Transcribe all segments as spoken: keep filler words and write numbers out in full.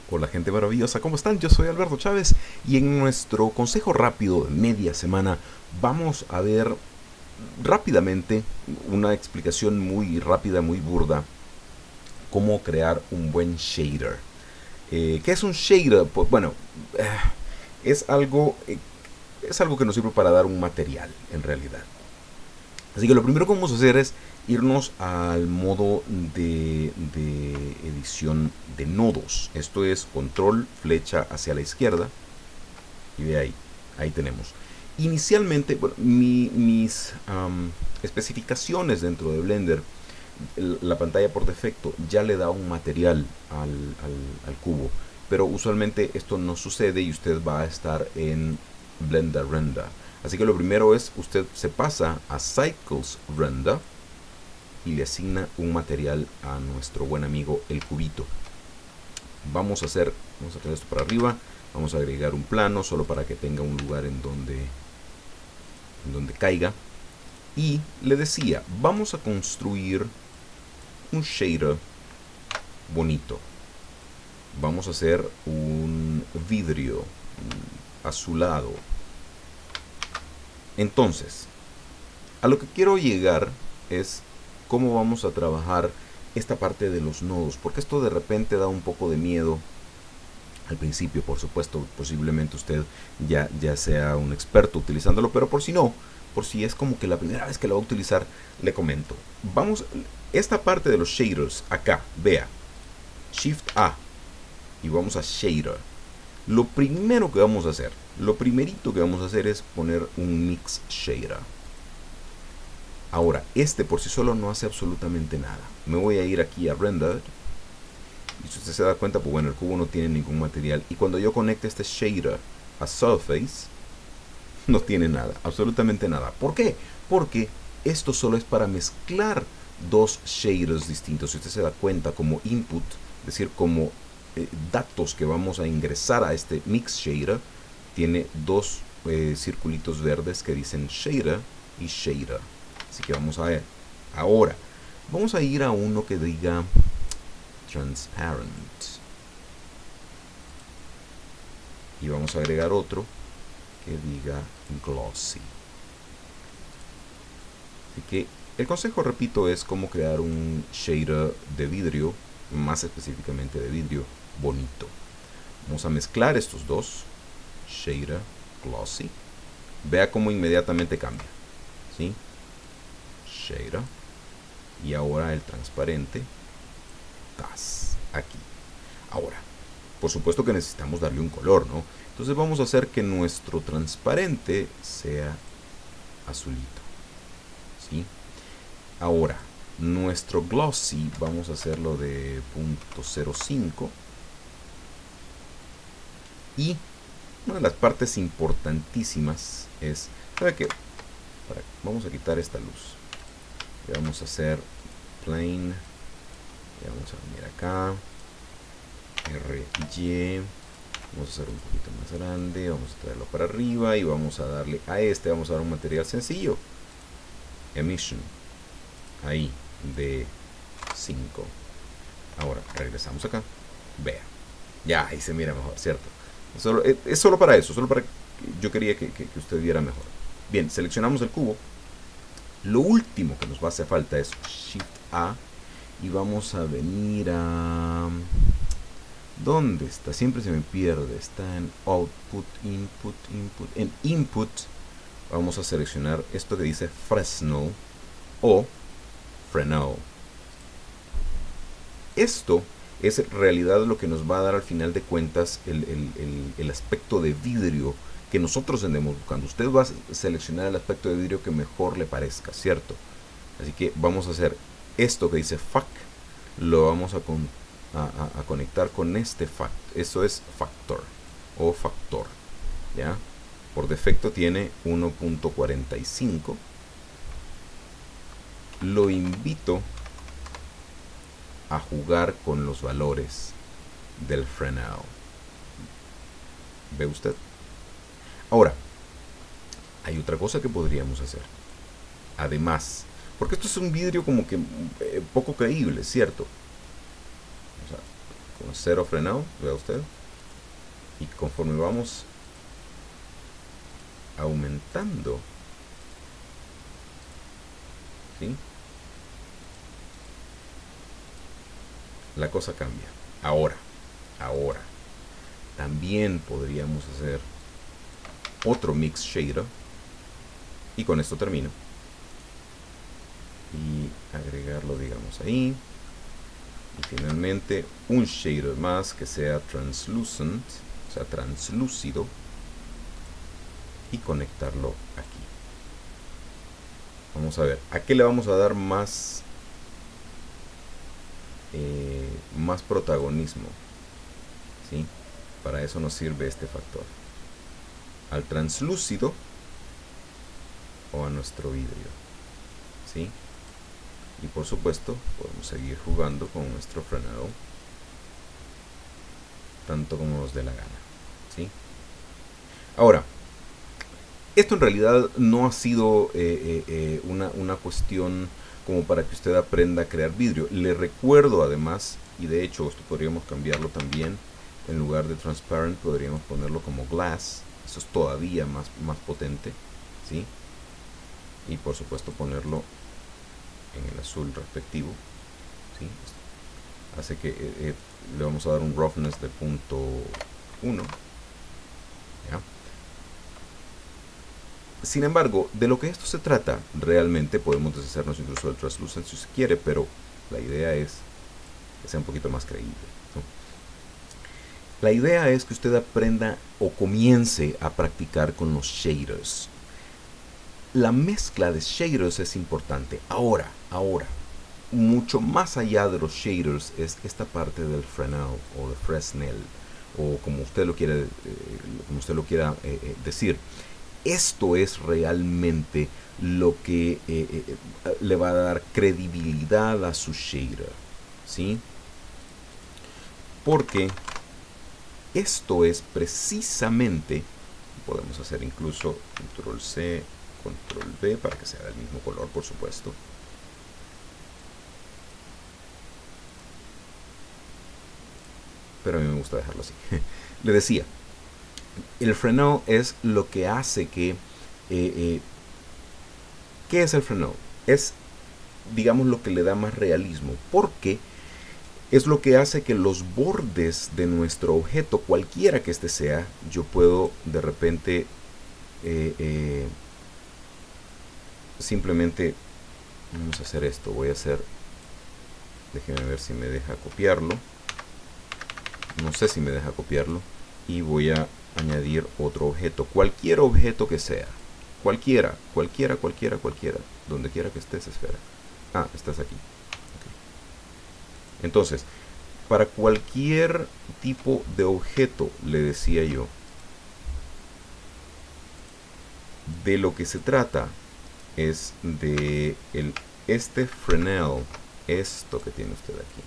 Hola gente maravillosa, ¿cómo están? Yo soy Alberto Chávez y en nuestro consejo rápido de media semana vamos a ver rápidamente una explicación muy rápida, muy burda, cómo crear un buen shader. Eh, ¿Qué es un shader? Pues bueno, eh, es algo, eh, es algo que nos sirve para dar un material en realidad. Así que lo primero que vamos a hacer es irnos al modo de, de edición de nodos. Esto es control, flecha hacia la izquierda. Y ve ahí, ahí tenemos. Inicialmente, bueno, mi, mis um, especificaciones dentro de Blender, el, la pantalla por defecto ya le da un material al, al, al cubo. Pero usualmente esto no sucede y usted va a estar en Blender Render. Así que lo primero es, usted se pasa a Cycles Render y le asigna un material a nuestro buen amigo el cubito. Vamos a hacer, vamos a traer esto para arriba, vamos a agregar un plano solo para que tenga un lugar en donde, en donde caiga. Y le decía, vamos a construir un shader bonito. Vamos a hacer un vidrio azulado. Entonces, a lo que quiero llegar es cómo vamos a trabajar esta parte de los nodos, porque esto de repente da un poco de miedo al principio. Por supuesto, posiblemente usted ya, ya sea un experto utilizándolo, pero por si no, por si es como que la primera vez que lo va a utilizar, le comento. Vamos, esta parte de los shaders, acá, vea, Shift A, y vamos a Shader. Lo primero que vamos a hacer, lo primerito que vamos a hacer es poner un Mix Shader. Ahora, este por sí solo no hace absolutamente nada. Me voy a ir aquí a Render. Y si usted se da cuenta, pues bueno, el cubo no tiene ningún material. Y cuando yo conecte este shader a Surface, no tiene nada, absolutamente nada. ¿Por qué? Porque esto solo es para mezclar dos shaders distintos. Si usted se da cuenta, como input, es decir, como eh, datos que vamos a ingresar a este Mix Shader, tiene dos eh, circulitos verdes que dicen Shader y Shader. Así que vamos a ver. Ahora, vamos a ir a uno que diga Transparent. Y vamos a agregar otro que diga Glossy. Así que el consejo, repito, es cómo crear un shader de vidrio, más específicamente de vidrio bonito. Vamos a mezclar estos dos. Shader, Glossy. Vea cómo inmediatamente cambia. ¿Sí? Shader. Y ahora el transparente. Tas. Aquí. Ahora, por supuesto que necesitamos darle un color, ¿no? Entonces vamos a hacer que nuestro transparente sea azulito. ¿Sí? Ahora, nuestro glossy vamos a hacerlo de punto cero cinco. Y una de las partes importantísimas es, ¿sabe qué? Para, vamos a quitar esta luz. Y vamos a hacer plane. Y vamos a venir acá. R Y. Vamos a hacer un poquito más grande. Vamos a traerlo para arriba. Y vamos a darle a este. Vamos a dar un material sencillo. Emission. Ahí. De cinco. Ahora regresamos acá. Vea. Ya, ahí se mira mejor, ¿cierto? Es solo, es, es solo para eso. Solo para. Yo quería que, que, que usted viera mejor. Bien, seleccionamos el cubo. Lo último que nos va a hacer falta es Shift A. Y vamos a venir a... ¿Dónde está? Siempre se me pierde. Está en Output, Input, Input. En Input vamos a seleccionar esto que dice Fresnel o Fresnel. Esto es en realidad lo que nos va a dar al final de cuentas el, el, el, el aspecto de vidrio que nosotros andemos buscando. Usted va a seleccionar el aspecto de vidrio que mejor le parezca, ¿cierto? Así que vamos a hacer esto que dice Fac, lo vamos a, con, a, a, a conectar con este fact. Eso es factor o factor, ¿ya? Por defecto tiene uno punto cuarenta y cinco. Lo invito a jugar con los valores del Fresnel. ¿Ve usted? Ahora, hay otra cosa que podríamos hacer. Además, porque esto es un vidrio como que eh, poco creíble, ¿cierto? O sea, con cero frenado, vea usted, y conforme vamos aumentando, ¿sí?, la cosa cambia. Ahora, ahora, también podríamos hacer otro mix shader, y con esto termino, y agregarlo, digamos, ahí, y finalmente un shader más que sea translucent, o sea, translúcido, y conectarlo aquí. Vamos a ver, ¿a qué le vamos a dar más eh, más protagonismo? ¿Sí? Para eso nos sirve este factor. ¿Al translúcido o a nuestro vidrio? ¿Sí? Y por supuesto podemos seguir jugando con nuestro frenado tanto como nos dé la gana. ¿Sí? Ahora, esto en realidad no ha sido eh, eh, una, una cuestión como para que usted aprenda a crear vidrio. Le recuerdo además, y de hecho esto podríamos cambiarlo también, en lugar de transparent podríamos ponerlo como glass. Eso es todavía más, más potente, ¿sí? Y por supuesto ponerlo en el azul respectivo, ¿sí? Hace que eh, eh, le vamos a dar un roughness de punto uno. ¿Ya? Sin embargo, de lo que esto se trata, realmente podemos deshacernos incluso del translucent si se quiere, pero la idea es que sea un poquito más creíble, ¿no? La idea es que usted aprenda o comience a practicar con los shaders. La mezcla de shaders es importante. Ahora, ahora, mucho más allá de los shaders es esta parte del Fresnel o de Fresnel, o como usted lo quiera, eh, como usted lo quiera eh, eh, decir. Esto es realmente lo que eh, eh, le va a dar credibilidad a su shader, ¿sí? Porque esto es precisamente, podemos hacer incluso control C, control V para que sea del mismo color, por supuesto. Pero a mí me gusta dejarlo así. Le decía, el Fresnel es lo que hace que... Eh, eh, ¿Qué es el Fresnel? Es, digamos, lo que le da más realismo, porque es lo que hace que los bordes de nuestro objeto, cualquiera que este sea, yo puedo de repente eh, eh, simplemente, vamos a hacer esto, voy a hacer, déjenme ver si me deja copiarlo, no sé si me deja copiarlo, y voy a añadir otro objeto, cualquier objeto que sea, cualquiera, cualquiera, cualquiera, cualquiera, donde quiera que estés, esfera. Ah, estás aquí. Okay. Entonces, para cualquier tipo de objeto, le decía yo, de lo que se trata es de el, este Fresnel, esto que tiene usted aquí.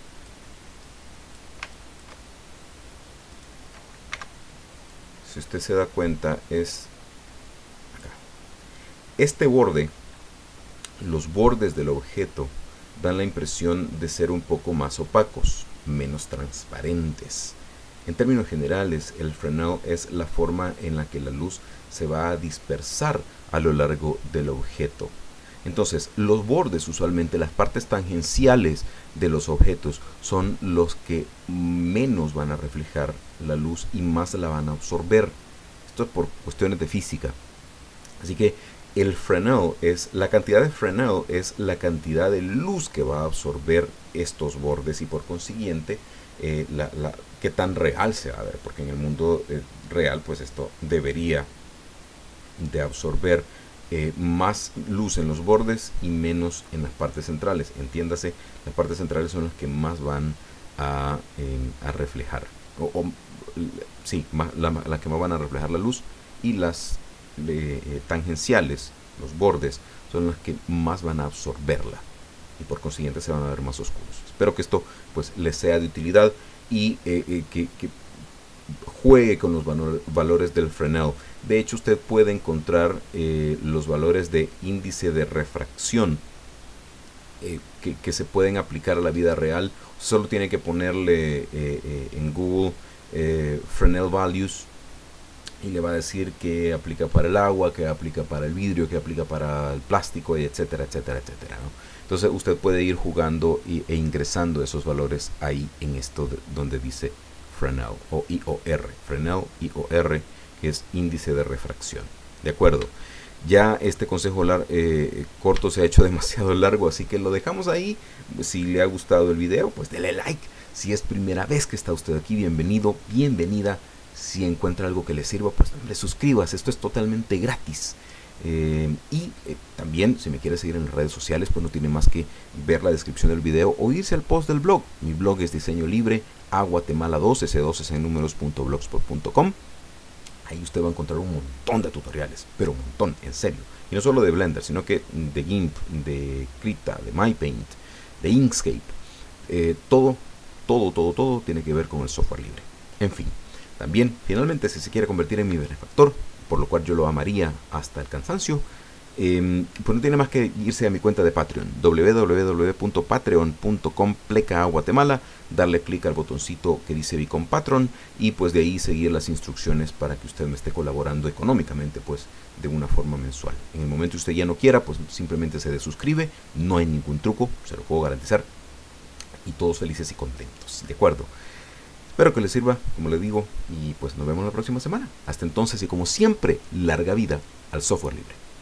Si usted se da cuenta, es acá. Este borde, los bordes del objeto dan la impresión de ser un poco más opacos, menos transparentes. En términos generales, el Fresnel es la forma en la que la luz se va a dispersar a lo largo del objeto. Entonces, los bordes, usualmente las partes tangenciales de los objetos, son los que menos van a reflejar la luz y más la van a absorber. Esto es por cuestiones de física. Así que el Fresnel es, la cantidad de Fresnel es la cantidad de luz que va a absorber estos bordes y por consiguiente eh, la, la, qué tan real se va a ver, porque en el mundo eh, real pues esto debería de absorber eh, más luz en los bordes y menos en las partes centrales. Entiéndase, las partes centrales son las que más van a, eh, a reflejar, o, o sí, más, la, la que más van a reflejar la luz, y las eh, tangenciales, los bordes, son las que más van a absorberla y por consiguiente se van a ver más oscuros. Espero que esto pues les sea de utilidad y eh, eh, que, que juegue con los valor, valores del Fresnel. De hecho, usted puede encontrar eh, los valores de índice de refracción eh, que, que se pueden aplicar a la vida real. Solo tiene que ponerle eh, eh, en Google eh, Fresnel Values y le va a decir que aplica para el agua, que aplica para el vidrio, que aplica para el plástico, etcétera, etcétera, etcétera, ¿no? Entonces usted puede ir jugando y, e ingresando esos valores ahí en esto de, donde dice Fresnel o I O R, Fresnel I O R, que es índice de refracción. De acuerdo. Ya este consejo lar eh, corto se ha hecho demasiado largo, así que lo dejamos ahí. Si le ha gustado el video, pues dele like. Si es primera vez que está usted aquí, bienvenido, bienvenida. Si encuentra algo que le sirva, pues hombre, suscríbase. Esto es totalmente gratis. Eh, y eh, también, si me quiere seguir en las redes sociales, pues no tiene más que ver la descripción del video o irse al post del blog. Mi blog es Diseño Libre, A Guatemala dos, ese dos es en números punto blogspot punto com. Ahí usted va a encontrar un montón de tutoriales, pero un montón, en serio. Y no solo de Blender, sino que de GIMP, de Krita, de MyPaint, de Inkscape. Eh, todo, todo, todo, todo tiene que ver con el software libre. En fin, también, finalmente, si se quiere convertir en mi benefactor, por lo cual yo lo amaría hasta el cansancio, eh, pues no tiene más que irse a mi cuenta de Patreon, w w w punto patreon punto com pleca a Guatemala, darle clic al botoncito que dice Become Patron y pues de ahí seguir las instrucciones para que usted me esté colaborando económicamente pues de una forma mensual. En el momento que usted ya no quiera, pues simplemente se desuscribe, no hay ningún truco, se lo puedo garantizar, y todos felices y contentos, ¿de acuerdo? Espero que les sirva, como les digo, y pues nos vemos la próxima semana. Hasta entonces y como siempre, larga vida al software libre.